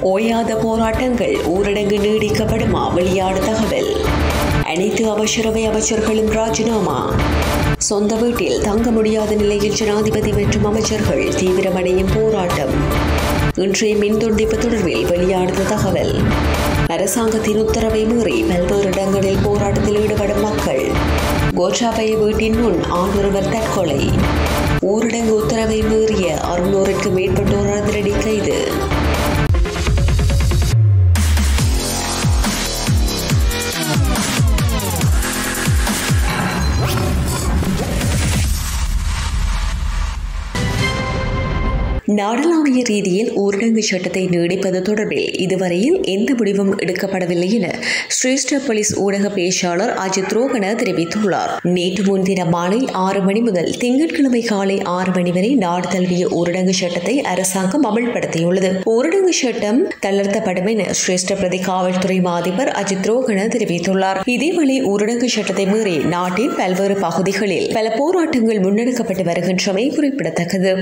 ஓயாத போராட்டங்கள் ஊரடங்கு நீடிக்கப்படுமா? வெளியான தகவல். அனைத்து அமைச்சரவை அமைச்சர்களும் ராஜினாமா. சொந்த வீட்டில் தங்க முடியாத நிலையில் ஜனாதிபதி மற்றும் அமைச்சர்கள் தீவிரமடையும் போராட்டம். இன்றைய மின்துண்டிப்பு தொடர்பில் வெளியான தகவல். அரசாங்கத்தின் உத்தரவை மீறி பல்வேறு இடங்களில் போராட்டத்தில் ஈடுபடும் மக்கள். கோட்டாபய வீட்டின் முன் ஆணொருவர் தற்கொலை. ஊரடங்கு உத்தரவை மீறிய 600க்கும் மேற்பட்டோர் அதிரடி கைது. நாடளாவிய ரீதியில் ஊரடங்கு சட்டத்தை நீடிப்பது தொடர்பில் இதுவரையில் எந்த முடிவும் எடுக்கப்படவில்லை என சிரேஷ்ட போலீஸ் ஊடக பேச்சாளர் அஜித் ரோகன தெரிவித்துள்ளார். நேற்று முன்தினம் மாலை 6 மணி முதல் திங்கட்கிழமை காலை 6 மணி வரை நாடு தழுவிய ஊரடங்கு சட்டத்தை அரசாங்கம் அமல்படுத்தியுள்ளது. ஊரடங்கு சட்டம் தளர்த்தப்படும் என சிரேஷ்ட பிரதி காவல்துறை அதிபர் அஜித் ரோகன தெரிவித்துள்ளார். இதேவேளை ஊரடங்கு சட்டத்தை மீறி நாட்டின் பல்வேறு பகுதிகளில் பல போராட்டங்கள் முன்னெடுக்கப்பட்டு வருகின்றமை குறிப்பிடத்தக்கது.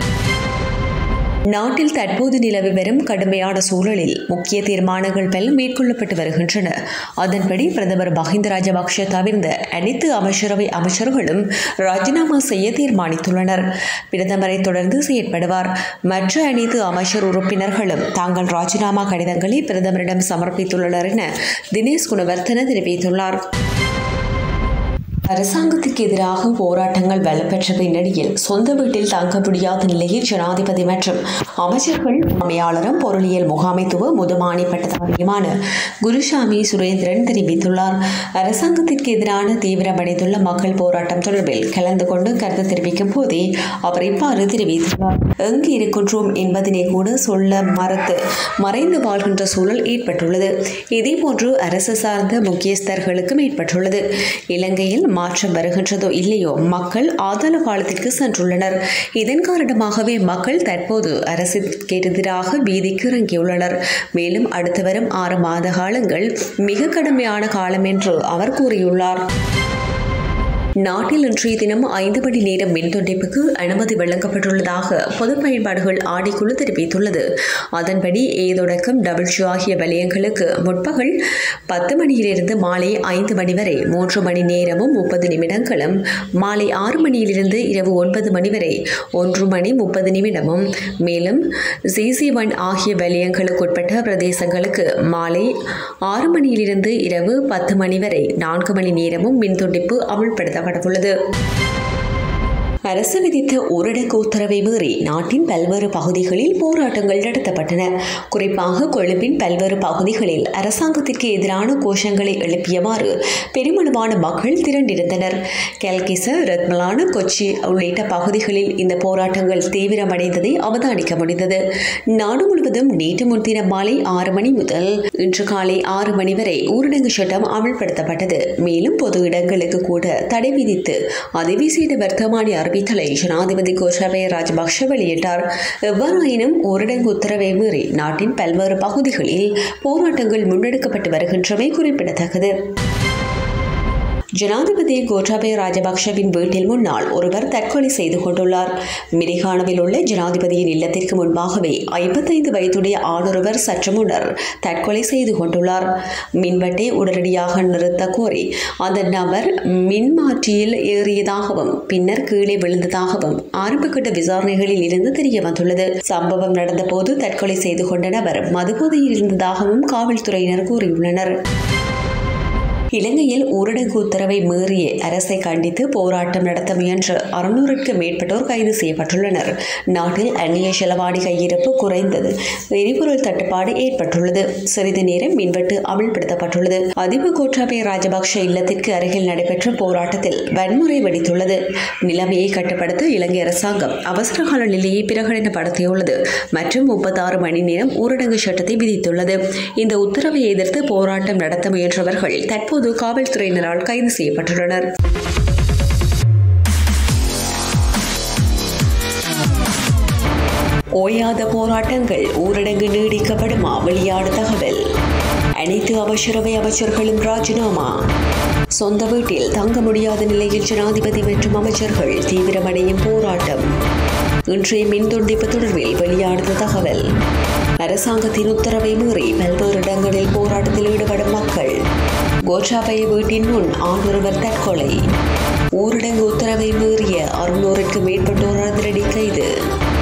நாட்டில் தற்போது நிலவி வரும் கடுமையான சூழலில் முக்கிய தீர்மானங்கள் பல மேற்கொள்ளப்பட்டு வருகின்றன. அதன்படி பிரதமர் மஹிந்த ராஜபக்ஷ தவிர்ந்த அனைத்து அமைச்சரவை அமைச்சர்களும் ராஜினாமா செய்ய தீர்மானித்துள்ளனர். பிரதமரை தொடர்ந்து செயற்படுவார். மற்ற அனைத்து அமைச்சர் உறுப்பினர்களும் தாங்கள் ராஜினாமா கடிதங்களை பிரதமரிடம் சமர்ப்பித்துள்ளனர் என தினேஷ் குணவர்த்தன தெரிவித்துள்ளார். அரசாங்கத்துக்கு எதிராக போராட்டங்கள் வலுப்பெற்ற பின்னணியில் சொந்த வீட்டில் தங்க முடியாத நிலையில் ஜனாதிபதி மற்றும் அமைச்சர்கள் உரிமையாளரும் பொருளியல் முகாமைத்துவ முதுமானி பட்டதாரியுமான குருசாமி சுரேந்திரன் தெரிவித்துள்ளார். அரசாங்கத்திற்கு எதிரான தீவிரமடைந்துள்ள மக்கள் போராட்டம் தொடர்பில் கலந்து கொண்டு கருத்து தெரிவிக்கும் போதே அவர் இவ்வாறு தெரிவித்துள்ளார். எங்கு இருக்கின்றோம் என்பதனை கூட சொல்ல மறுத்து மறைந்து வாழ்கின்ற சூழல் ஏற்பட்டுள்ளது. இதேபோன்று அரசு சார்ந்த முக்கியஸ்தர்களுக்கும் ஏற்பட்டுள்ளது. இலங்கையில் மாற்றம் வருகின்றதோ இல்லையோ மக்கள் ஆதல காலத்திற்கு சென்றுள்ளனர். இதன் காரணமாகவே மக்கள் தற்போது அரசுக்கு எதிராக வீதிக்கு இறங்கியுள்ளனர். மேலும் அடுத்து வரும் 6 மாத காலங்கள் மிக கடுமையான காலம் என்று அவர் கூறியுள்ளார். நாட்டில் இன்றைய தினம் 5 மணி நேரம் மின்துண்டிப்புக்கு அனுமதி வழங்கப்பட்டுள்ளதாக பொது பயன்பாடுகள் ஆணைக்குழு தெரிவித்துள்ளது. அதன்படி ஏ தொடக்கம் டபிள்யூ ஆகிய வலயங்களுக்கு முற்பகல் 10 மணியிலிருந்து மாலை 5 மணி வரை 3 மணி நேரமும் 30 நிமிடங்களும், மாலை 6 மணியிலிருந்து இரவு 9 மணி வரை 1 மணி 30 நிமிடமும், மேலும் CC1 ஆகிய வலயங்களுக்கு உட்பட்ட பிரதேசங்களுக்கு மாலை 6 மணியிலிருந்து இரவு 10 மணி வரை 4 மணி நேரமும் மின்துண்டிப்பு அமல்படுத்தப்பட்டுள்ளது. அரசு விதித்த ஊரடங்கு உத்தரவை மீறி நாட்டின் பல்வேறு பகுதிகளில் போராட்டங்கள் நடத்தப்பட்டன. குறிப்பாக கொழும்பின் பல்வேறு பகுதிகளில் அரசாங்கத்திற்கு எதிரான கோஷங்களை எழுப்பியவாறு பெருமளவான மக்கள் திரண்டிருந்தனர். கல்கிச, ரத்மலான, கொச்சி உள்ளிட்ட பகுதிகளில் இந்த போராட்டங்கள் தீவிரமடைந்ததை அவதானிக்க முடிந்தது. நாடு முழுவதும் நேற்று முன்தினம் மாலை 6 மணி முதல் இன்று காலை 6 மணி வரை ஊரடங்கு சட்டம் அமல்படுத்தப்பட்டது. மேலும் பொது இடங்களுக்கு கூட தடை விதித்து அதிவிசேட வர்த்தமானி அறிவித்தலை ஜனாதிபதி கோட்டாபய ராஜபக்ஷ வெளியிட்டார். எவ்வாறாயினும் ஊரடங்கு உத்தரவை மீறி நாட்டின் பல்வேறு பகுதிகளில் போராட்டங்கள் முன்னெடுக்கப்பட்டு வருகின்றமை குறிப்பிடத்தக்கது. ஜனாதிபதி கோட்டாபய ராஜபக்ஷவின் வீட்டில் முன்னால் ஒருவர் தற்கொலை செய்து கொண்டுள்ளார். மிரிகானவில் உள்ள ஜனாதிபதியின் இல்லத்திற்கு முன்பாகவே 55 வயதுடைய ஆணொருவர் சற்று முன்னர் தற்கொலை செய்து கொண்டுள்ளார். மின்வெட்டை உடனடியாக நிறுத்த கோரி அந்த நபர் மின்மாற்றியில் ஏறியதாகவும் பின்னர் கீழே விழுந்ததாகவும் ஆரம்பகட்ட விசாரணைகளில் இருந்து தெரிய வந்துள்ளது. சம்பவம் நடந்தபோது தற்கொலை செய்து கொண்ட நபர் மதுபோதையில் இருந்ததாகவும் காவல்துறையினர் கூறியுள்ளனர். இலங்கையில் ஊரடங்கு உத்தரவை மீறிய அரசை கண்டித்து போராட்டம் நடத்த முயன்ற 600க்கும் மேற்பட்டோர் கைது செய்யப்பட்டுள்ளனர். நாட்டில் அந்நிய செலவாணி கையிருப்பு குறைந்தது. எரிபொருள் தட்டுப்பாடு ஏற்பட்டுள்ளது. சிறிது நேரம் மின்வெட்டு அமல்படுத்தப்பட்டுள்ளது. அதிபர் கோட்டாபய ராஜபக்ஷ இல்லத்திற்கு அருகில் நடைபெற்ற போராட்டத்தில் வன்முறை வெடித்துள்ளது. நிலைமையை கட்டுப்படுத்த இலங்கை அரசாங்கம் அவசரகால நிலையை பிரகடனப்படுத்தியுள்ளது மற்றும் 36 மணி நேரம் ஊரடங்கு சட்டத்தை விதித்துள்ளது. இந்த உத்தரவை எதிர்த்து போராட்டம் நடத்த முயன்றவர்கள் தற்போது காவல்துறையினரால் கைது செய்யப்பட்டுள்ளனர். ஓயாத போராட்டங்கள் ஊரடங்கு நீடிக்கப்படுமா? வெளியான தகவல். அனைத்து அமைச்சரவை அமைச்சர்களும் ராஜினாமா. சொந்த வீட்டில் தங்க முடியாத நிலையில் ஜனாதிபதி மற்றும் அமைச்சர்கள் தீவிரமடையும் போராட்டம். இன்றைய மின்துண்டிப்பு தொடர்பில் வெளியான தகவல். அரசாங்கத்தின் உத்தரவை மீறி பல்வேறு இடங்களில் போராட்டத்தில் ஈடுபடும் மக்கள். கோட்டாபய வீட்டின் முன் ஆணொருவர் தற்கொலை. ஊரடங்கு உத்தரவை மீறிய 600க்கும் மேற்பட்டோர் அதிரடி கைது.